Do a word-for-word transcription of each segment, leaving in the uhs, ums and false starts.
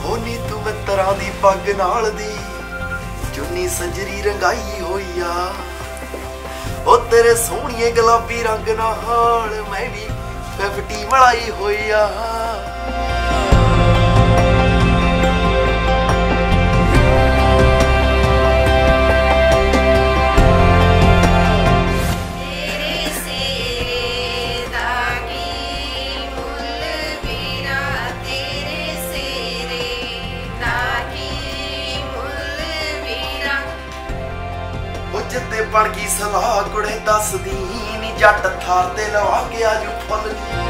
हो नी तू मित्तरां दी पग नाल दी चुन्नी संजरी रंगाई होई आ ओ तेरे सोहणिए गुलाबी रंग नाल मैं भी फिफ्टी मलाई होई आ जिते बन गई सलाह कुड़े दस दी नी जट थार ते लवा के आजू फुल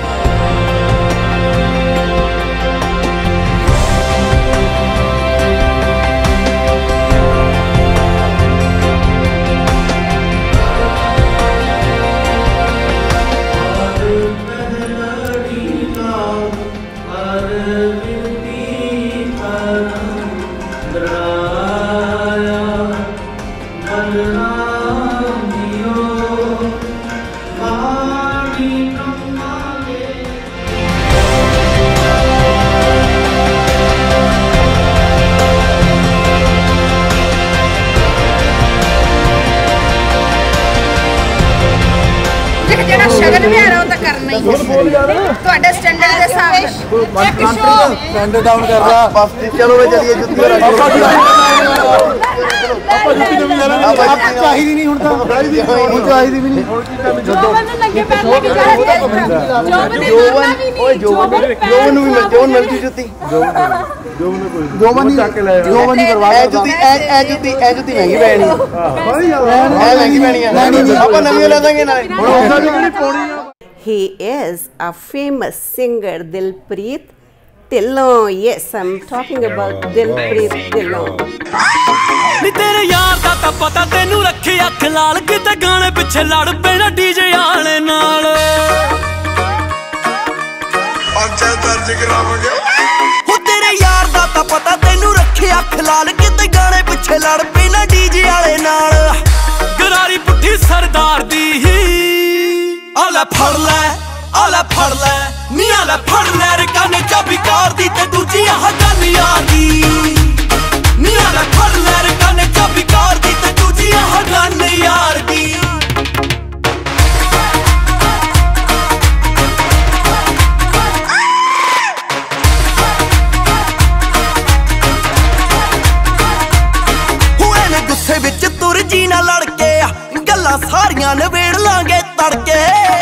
शगन भी आ रहा हो तो करना ही है स्टैंडर्ड के हिसाब स्टैंडर्ड डाउन कर रहा बस चलो वे चलिए जुत्ती ਆਪਾਂ ਜੁੱਤੀ ਨਵੀਂ ਲੈ ਲੈਣੀ ਆਪਾਂ ਚਾਹੀਦੀ ਨਹੀਂ ਹੁਣ ਤਾਂ ਚਾਹੀਦੀ ਹੁਣ ਚਾਹੀਦੀ ਵੀ ਨਹੀਂ ਜੋਬਨ ਨੂੰ ਲੱਗੇ ਪਹਿਲੇ ਕਿ ਜੋਬਨ ਓਏ ਜੋਬਨ ਜੋਬਨ ਨੂੰ ਵੀ ਮਿਲ ਜੋਬਨ ਮਿਲ ਜੀ ਜੁੱਤੀ ਜੋਬਨ ਜੋਬਨ ਨੂੰ ਕੋਈ ਜੋਬਨ ਨਹੀਂ ਚੱਕ ਕੇ ਲੈ ਜੋਬਨ ਨਹੀਂ ਕਰਵਾ ਇਹ ਜੁੱਤੀ ਇਹ ਜੁੱਤੀ ਇਹ ਜੁੱਤੀ ਮਹਿੰਗੀ ਪੈਣੀ ਬੜੀ ਇਹ ਮਹਿੰਗੀ ਪੈਣੀ ਆ ਆਪਾਂ ਨਵੀਂ ਲੈ ਦਾਂਗੇ ਨਾਲੇ ਹੁਣ ਉਹਦਾ ਵੀ ਕਿਹੜੀ ਪਾਉਣੀ ਆ He is a famous singer, Dilpreet Dhillon. Yes, I'm talking about Dilpreet Dhillon. ਨੀ ਤੇਰੇ ਯਾਰ ਦਾ ਤਾਂ ਪਤਾ ਤੈਨੂੰ ਰੱਖੇ ਅੱਖ ਲਾਲ ਕਿਤੇ ਗਾਣੇ ਪਿੱਛੇ ਲੜ ਪੈਣਾ ਡੀਜੇ ਵਾਲੇ ਨਾਲ ਪੰਚਾ ਦਰਜ ਕਰਾਵਾਂਗੇ ਹੋ ਤੇਰੇ ਯਾਰ ਦਾ ਤਾਂ ਪਤਾ ਤੈਨੂੰ ਰੱਖੇ ਅੱਖ ਲਾਲ ਕਿਤੇ ਗਾਣੇ ਪਿੱਛੇ ਲੜ ਪੈਣਾ ਡੀਜੇ ਵਾਲੇ ਨਾਲ ਗਰਾਰੀ ਪੁੱਠੀ ਸਰਦਾਰ ਦੀ ਆ ਲੈ ਫੜ ਲੈ ਆ ਲੈ ਫੜ ਲੈ ਨੀ ਆ ਲੈ ਫੜ ਲੈ ਰਕਾਨੇ ਚਾਬੀ ਕਾਰ ਦੀ ਤੇ ਦੂਜੀ ਆਹ ਗੱਲ ਯਾਰ ਦੀ ਨੀ ਆ ਲੈ ਫੜ ਲੈ ਰਕਾਨੇ ਚਾਬੀ ਕਾਰ ਦੀ ਤੇ ਦੂਜੀ ਆਹ ਗੱਲ ਯਾਰ ਦੀ ਹੋਏ ਨੇ ਗੁੱਸੇ ਵਿੱਚ ਤੁਰ ਜੀ ਨਾ ਲੜ ਕੇ ਗੱਲਾਂ ਸਾਰੀਆਂ ਨਵੇੜ ਲਾਂਗੇ ਤੜਕੇ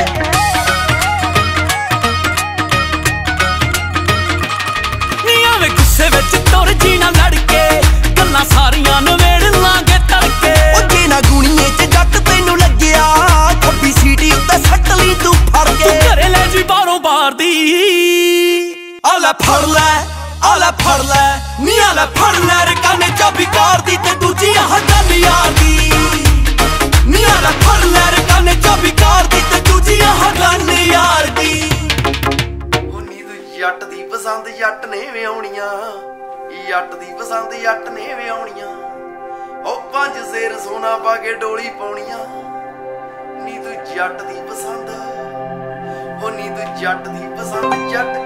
ਗੁੱਸੇ ਵਿੱਚ ਤੁਰ ਜੀ ਨਾ ਲੜ ਕੇ ਗੱਲਾਂ ਸਾਰੀਆਂ ਨਵੇੜ ਲਾਂਗੇ ਤੜਕੇ ਉਹ ਜੇ ਨਾ ਗੁਣੀਏ ਚ ਜੱਟ ਤੈਨੂੰ ਲੱਗਿਆ ਖੱਬੀ ਸੀਟੀ ਉੱਤੇ ਸੱਟ ਲਈ ਤੂੰ ਫੜ ਕੇ ਤੂੰ ਘਰੇ ਲੈ ਜੀ ਬਾਹਰੋਂ ਬਾਹਰ ਦੀ ਆ ਲੈ ਫੜ ਲੈ ਆ ਲੈ ਫੜ ਲੈ ਨੀ ਆ ਲੈ ਫੜ ਲੈ ਰਕਾਨੇ ਚਾਬੀ ਕਾਰ ਦੀ ਤੇ ਦੂਜੀ ਆਹ ਗੱਲ ਯਾਰ ਦੀ ਨੀ ਆ ਲੈ ਫੜ ਲੈ ਰਕਾਨੇ ਚਾਬੀ ਕਾਰ ਦੀ ਤੇ ਦੂਜੀ ਆਹ ਗੱਲ ਯਾਰ ਦੀ ਜੱਟ ਦੀ ਪਸੰਦ ਜੱਟ ਨੇ ਵਿਆਉਣੀਆਂ ਜੱਟ ਦੀ ਪਸੰਦ ਜੱਟ ਨੇ ਵਿਆਉਣੀਆਂ ਉਹ ਪੰਜ ਸੇਰ ਸੋਨਾ ਪਾ ਕੇ ਡੋਲੀ ਪਾਉਣੀਆਂ ਨੀ ਤੂੰ ਜੱਟ ਦੀ ਪਸੰਦ ਉਹ ਨੀ ਤੂੰ ਜੱਟ ਦੀ ਪਸੰਦ ਜੱਟ